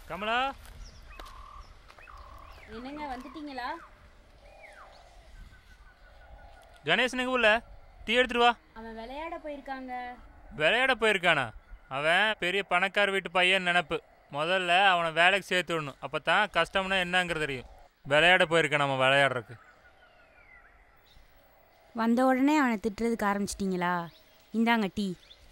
கமலா, என்னங்க வந்துட்டீங்களா? கணேசனுக்கு உள்ள டீ எடுத்துட்டு வா. அவன் விளையாட போயிருக்காங்க. விளையாட போயிருக்கானா? அவன் பெரிய பணக்கார வீட்டு பையன் நினப்பு. முதல்ல அவனை வேலைக்கு சேர்த்து விடணும். அப்போ தான் கஷ்டம்னா என்னங்கிறது தெரியும். விளையாட போயிருக்கான் நம்ம விளையாடுறதுக்கு. வந்த உடனே அவனை திட்டுறதுக்கு ஆரம்பிச்சிட்டிங்களா? இந்தாங்க டீ.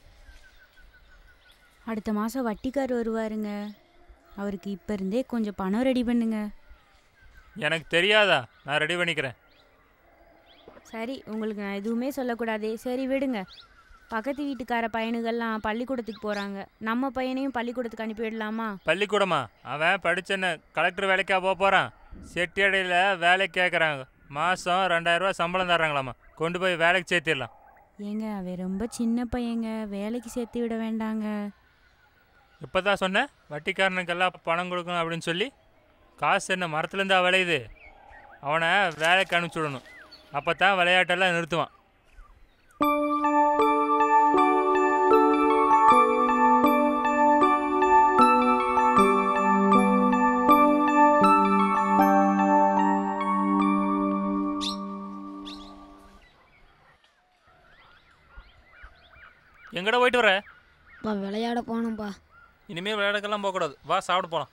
அடுத்த மாதம் வட்டிக்கார் வருவாருங்க. அவருக்கு இப்போ இருந்தே கொஞ்சம் பணம் ரெடி பண்ணுங்க. எனக்கு தெரியாதா? நான் ரெடி பண்ணிக்கிறேன். சரி, உங்களுக்கு நான் எதுவுமே சொல்லக்கூடாதே. சரி விடுங்க. பக்கத்து வீட்டுக்கார பையனுகள்லாம் பள்ளிக்கூடத்துக்கு போகிறாங்க. நம்ம பையனையும் பள்ளிக்கூடத்துக்கு அனுப்பிவிடலாமா? பள்ளிக்கூடமா? அவன் படிச்சேன்னு கலெக்டர் வேலைக்கா போக போகிறான்? செட்டியடையில் வேலைக்கு கேட்குறாங்க. மாதம் 2000 ரூபா சம்பளம் தர்றாங்களாம்மா. கொண்டு போய் வேலைக்கு சேர்த்திடலாம். ஏங்க, அவன் ரொம்ப சின்ன பையங்க, வேலைக்கு சேர்த்து விட வேண்டாங்க. இப்போ தான் சொன்னேன் வட்டிக்காரனுக்கெல்லாம் பணம் கொடுக்கணும் அப்படின்னு சொல்லி. காசு என்ன மரத்துலேருந்தா விளையுது? அவனை வேலைக்கு அனுப்பிச்சி விடணும். அப்போ தான் விளையாட்டெல்லாம் நிறுத்துவான். எங்கடா போயிட்டு வர? விளையாட போனோம்ப்பா. இனிமேல் விளையாடக்கெல்லாம் போகக்கூடாது. வா சாப்பிட போகலாம்.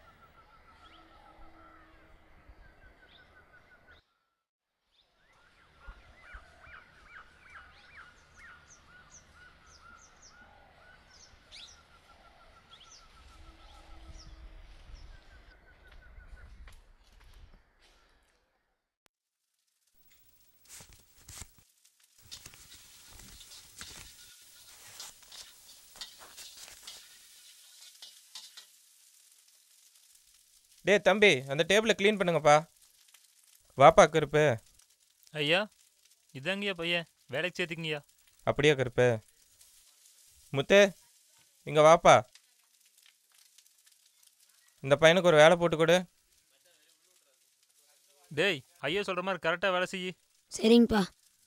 டேய் தம்பி, அந்த டேபிளை க்ளீன் பண்ணுங்கப்பா. வாப்பா கருப்பு. ஐயா, இதாங்கய்யா பையன், வேலைக்கு சேர்த்துக்கிங்கய்யா. அப்படியா கருப்பு? முத்து, இங்கே வாப்பா. இந்த பையனுக்கு ஒரு வேலை போட்டு கொடு. டேய், ஐயா சொல்கிற மாதிரி கரெக்டாக வேலை செய்யி. சரிங்கப்பா.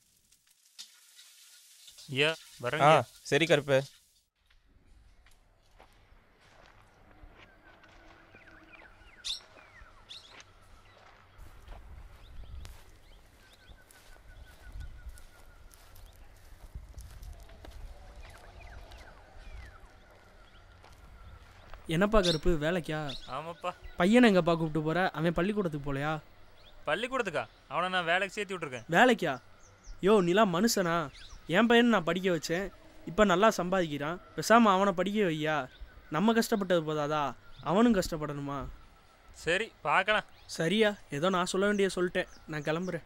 ஐயா வரேங்க. சரி கருப்பு. என்னப்பா கருப்பு, வேலைக்கா? ஆமாப்பா. பையனை எங்கப்பா கூப்பிட்டு போற? அவன் பள்ளிக்கூடத்துக்கு போலையா? பள்ளிக்கூடத்துக்கா? அவனை நான் வேலைக்கு சேர்த்து விட்ருக்கேன். வேலைக்கா? யோ, நீலாம் மனுஷனா? என் பையனை நான் படிக்க வச்சேன், இப்போ நல்லா சம்பாதிக்கிறான். பேசாமல் அவனை படிக்க வையா. நம்ம கஷ்டப்பட்டது போதாதா, அவனும் கஷ்டப்படணுமா? சரி பார்க்கலாம். சரியா, ஏதோ நான் சொல்ல வேண்டிய சொல்லிட்டேன். நான் கிளம்புறேன்.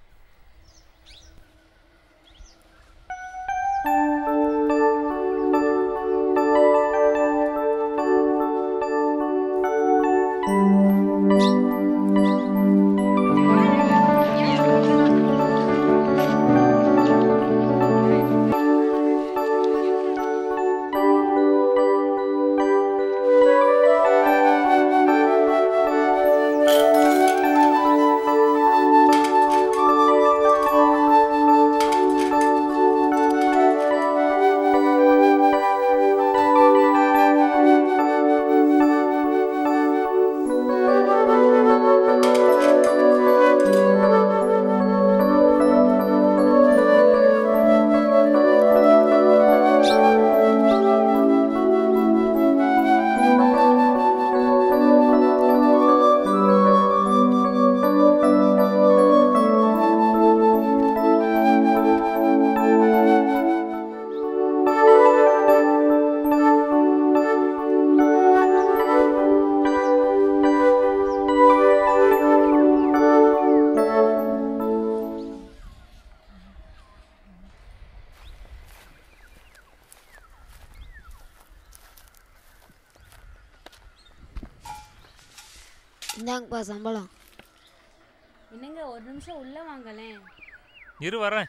இந்தாங்கப்பா சம்பளம். என்னங்க, ஒரு நிமிஷம் உள்ள வாங்கலேன். இரு வரேன்.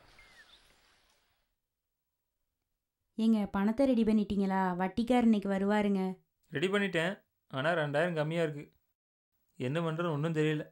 ஏங்க, பணத்தை ரெடி பண்ணிட்டீங்களா? வட்டிக்கார் இன்னைக்கு வருவாருங்க. ரெடி பண்ணிட்டேன். ஆனால் 2000 கம்மியாக இருக்குது. என்ன பண்ணுறது ஒன்றும் தெரியல.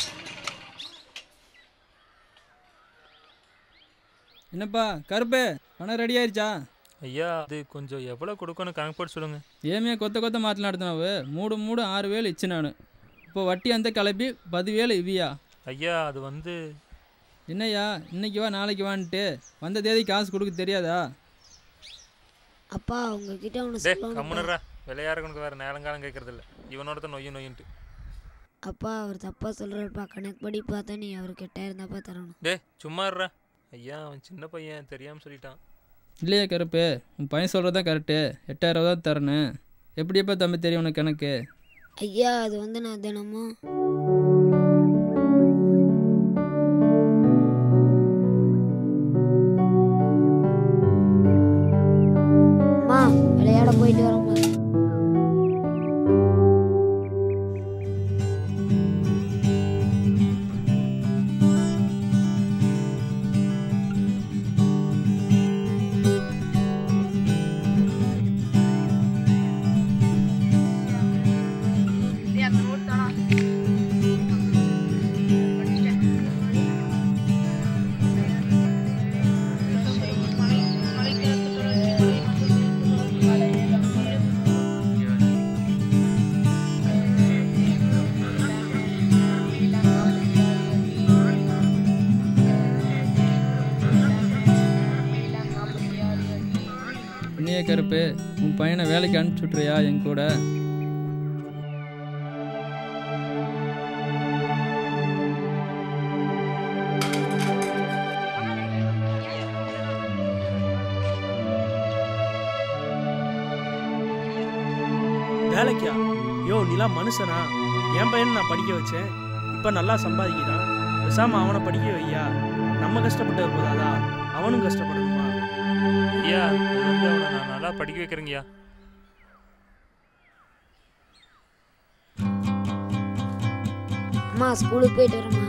என்னப்பா கருப்பு, பணம் ரெடி ஆயிடுச்சா? ஐயா அது கொஞ்சம் எவ்வளோ கொடுக்கணும் கணக்கு போட்டு சொல்லுங்கள். ఏమే కొత్త మాట్లాడుతున్నావు? 6,000 ఇచ్చినాను. இப்போ வட்டி అంతా కలిపి 10,000 ఇవ్వియా? ஐயா அது வந்து என்னய்யா இன்னைக்கு வா நாளைக்கு வான்ட்டு வந்த தேதி காசு கொடுக்க தெரியாதா? அப்பா உங்ககிட்ட ஒன்று டே சொல்லணும். கம்முனுறா. விளையாடுறவனுக்கு வேறு நேரங்காலம் கேட்கறது இல்லை. இவனோட நொய்யின்ட்டு. அப்பா அவர் தப்பாக சொல்கிறாருப்பா. கணக்கு படி பார்த்தா நீ அவருக்கு 8,000 தான்ப்பா தரணும். டே சும்மாடுறா. ஐயா அவன் சின்ன பையன் தெரியாமல் சொல்லிட்டான். இல்லையா கருப்பு, உன் பையன் சொல்கிறது தான் கரெக்டு. 8,000 தான் தரணும். எப்படியப்பா தம்பி தெரியும் உனக்கு கணக்கு? ஐயா அது வந்து நான் தினமும் அம்மா விளையாட போயிட்டு வரோம்மா. என்னையா கருப்பு, உன் பையனை வேலைக்கு அனுப்பிச்சி விட்றியா என் கூட? வேலைக்கா? யோ நீலாம் மனுஷனா? என் பையனை நான் படிக்க வச்சேன், இப்போ நல்லா சம்பாதிக்கிறான். பேசாமல் அவனை படிக்க வையா. நம்ம கஷ்டப்பட்டது போதாதா, அவனும் கஷ்டப்படணுமா? ஐயா அது வந்து அவனை நான் நல்லா படிக்க வைக்கிறேங்கய்யா. அம்மா ஸ்கூலுக்கு போயிட்டு வரேம்மா.